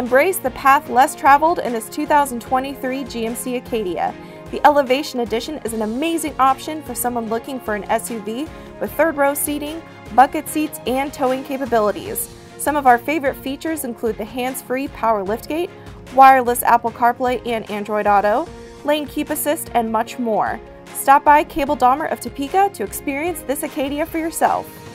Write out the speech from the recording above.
Embrace the path less traveled in this 2023 GMC ACADIA. The Elevation Edition is an amazing option for someone looking for an SUV with third-row seating, bucket seats, and towing capabilities. Some of our favorite features include the hands-free power liftgate, wireless Apple CarPlay and Android Auto, lane keep assist, and much more. Stop by Cable Dahmer of Topeka to experience this ACADIA for yourself.